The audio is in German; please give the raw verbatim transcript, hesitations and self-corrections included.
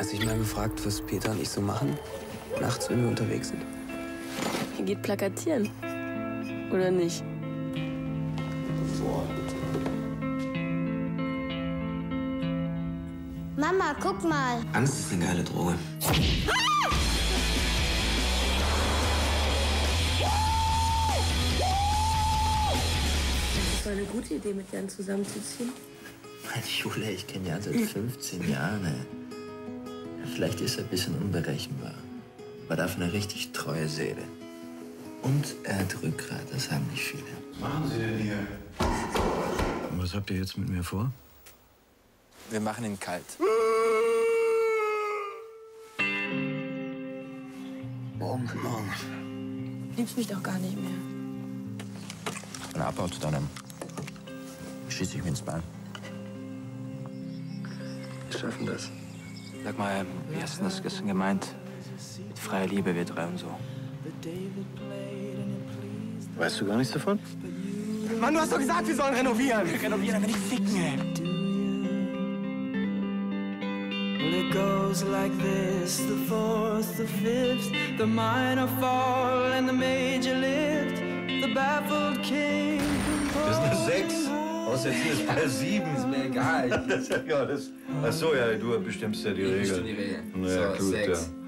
Hast du dich mal gefragt, was Peter und ich so machen? Nachts, wenn wir unterwegs sind? Ihr geht plakatieren. Oder nicht? Boah. Mama, guck mal. Angst ist eine geile Droge. Das war eine gute Idee, mit Jan zusammenzuziehen. Mann, Jule, ich kenne Jan seit fünfzehn Jahren. Ey. Ja, vielleicht ist er ein bisschen unberechenbar, aber dafür eine richtig treue Seele. Und er hat Rückgrat, das haben nicht viele. Was machen Sie denn hier? Und was habt ihr jetzt mit mir vor? Wir machen ihn kalt. Morgen, morgen. Du liebst mich doch gar nicht mehr. Wenn er abhaut, dann schieße ich mir ins Bein. Wir schaffen das. Sag mal, wie hast du das gestern gemeint? Mit freier Liebe, wir drei und so. Weißt du gar nichts davon? Mann, du hast doch gesagt, wir sollen renovieren. Renovieren, aber nicht ficken, ey. Well, it goes like this, the fourth, the fifth, the minor fall and the major lift, the baffled king. Das ist eine sechs. Aussetzen ist bei sieben. Ist mir egal. Das ist ja, das. Ach so, ja, du bestimmst ja die Regeln. Ich bestimme die Regeln. Naja, So, gut, sechs. ja.